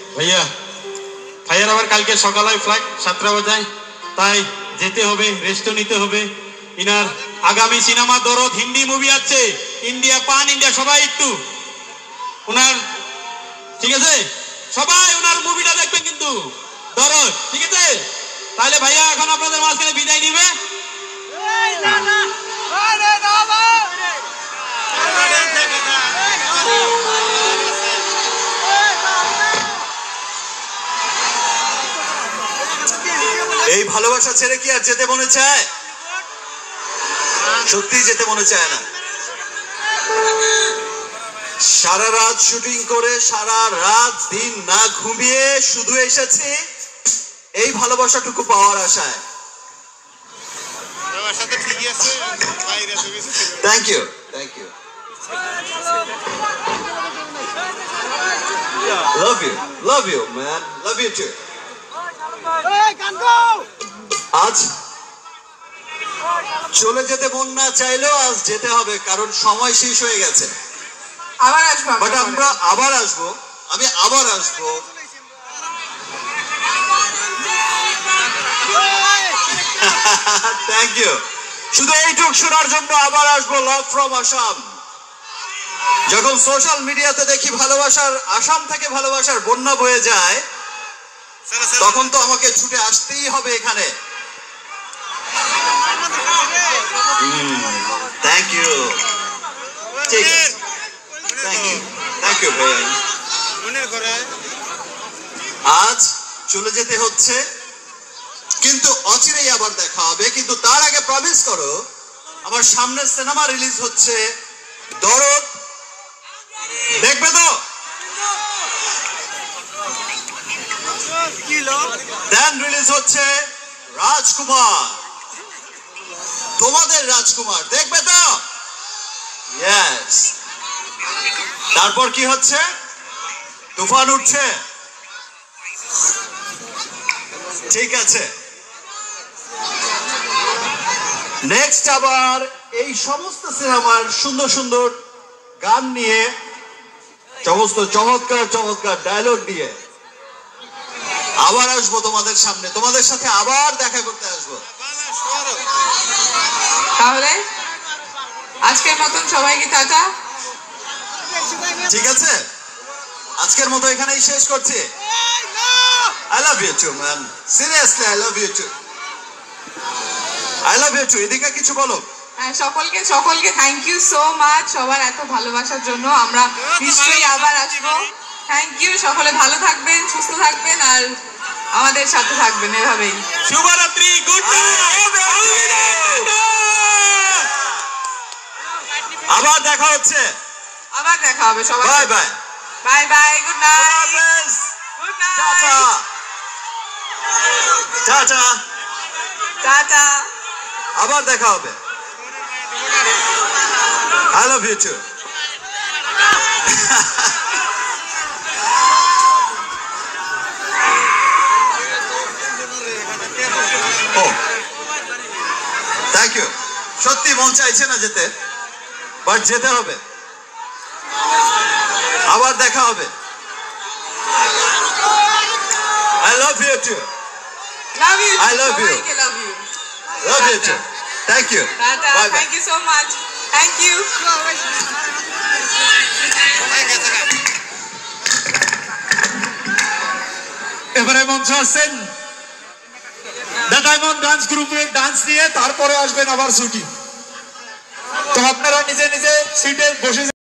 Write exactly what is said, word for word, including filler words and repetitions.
ভাইয়া ভাইয়ার আবার কালকে সকালে ফ্লাইট সাতটা বাজায়, তাই যেতে হবে, রেস্টও নিতে হবে। ইনার আগামী সিনেমা দরদ হিন্দি মুভি আছে, ইন্ডিয়া পান ইন্ডিয়া, সবাই একটু ওনার, ঠিক আছে সবাই ওনার মুভিটা দেখবেন কিন্তু দরদ, ঠিক আছে? তাহলে ভাইয়া এখন আপনাদের মাঝখানে বিদায় নিবে। এই ভালোবাসা ছেড়ে কি আর যেতে মনে চায়? সত্যি যেতে মনে চায় না। সারা রাত শুটিং করে সারা রাত দিন না ঘুমিয়ে শুধু এসেছি এই ভালোবাসাটুকু পাওয়ার আশায়। Thank you, thank you, love you, love you man, love you too. আজ চলে যেতে মন না চাইলেও আজ যেতে হবে, কারণ সময় শেষ হয়ে গেছে। আবার আসবো, বাট আমরা আবার আসবো, আমি আবার আসবো। Thank you. শুধু এইটুক শোনার জন্য আবার আসবো, লাভ ফ্রম আসাম। যখন সোশ্যাল মিডিয়াতে দেখি ভালোবাসার, আসাম থেকে ভালোবাসার বন্যা বয়ে যায়, তখন তো আমাকে ছুটে আসতেই হবে এখানে। থ্যাংক ইউ, ঠিক আছে, থ্যাংক ইউ, থ্যাংক ইউ ভাই। আজ চলে যেতে হচ্ছে, কিন্তু অচিরেই আবার দেখা হবে। কিন্তু তার আগে প্রমিস করো, আমার সামনের সিনেমা রিলিজ হচ্ছে দরদ, দেখবে তো? দেন রিলিজ হচ্ছে রাজকুমার, তোমাদের রাজকুমার, দেখবে তো? ইয়েস। তারপর কি হচ্ছে? তুফান উঠছে, ঠিক আছে। নেক্সট আবার এই সমস্ত সিনেমার সুন্দর সুন্দর গান নিয়ে, সমস্ত চমৎকার চমৎকার ডায়লগ দিয়ে আবার আসবো তোমাদের সামনে, তোমাদের সাথে আবার দেখা করতে আসবো। তাহলে আজকের মতন সবাইকে টাটা, ঠিক আছে? আজকের মতো এখানেই শেষ করছি। I love you too, man. Seriously, I love you too. I love you too. idhika কিছু বলো? হ্যাঁ, সকলকে সকলকে থ্যাংক ইউ সো মাচ সবার এত ভালোবাসার জন্য। আমরা নিশ্চয়ই আবার আসবো। থ্যাংক ইউ, সকলে ভালো থাকবেন, সুস্থ থাকবেন, আর আমাদের সাথে থাকবেন এভাবেই। শুভরাত্রি, গুড নাইট, আবার দেখা হচ্ছে, আবার দেখা হবে সবাই। Bye bye, bye bye, good night, good টাটা, নাইট, টাটা, টাটা, আবার দেখা হবে। I love you too. Oh, thank you. সত্যি মন চাইছে না যেতে, বাট যেতে হবে, আবার দেখা হবে। I love you too. love you, I love you. সবাইকে love you, Love you too. Thank you. টাটা, Bye bye. thank you so much, thank you. এবারে মঞ্চে আসছেন দ্য ডায়মন্ড ডান্স গ্রুপের ডান্স নিয়ে, তারপরে আসবেন আবার শুটিং। তো আপনারা নিজে নিজে সিটে বসে